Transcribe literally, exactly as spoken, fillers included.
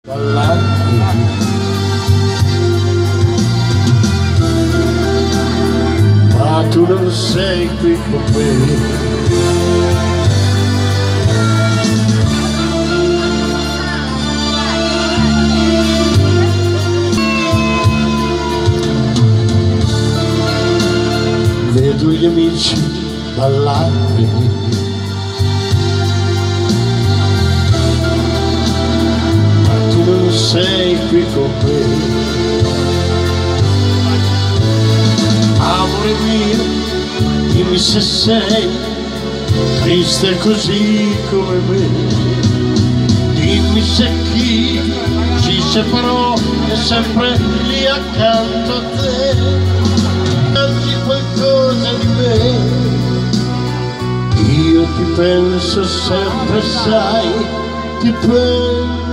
Ma tu non sei qui con me. Vedo gli amici ballare, ma tu non sei qui con me. Amore mio, dimmi se sei triste così come me. Dimmi se chi ci separò è sempre lì accanto a te. Anzi qualcosa di me, io ti penso sempre, sai, ti penso.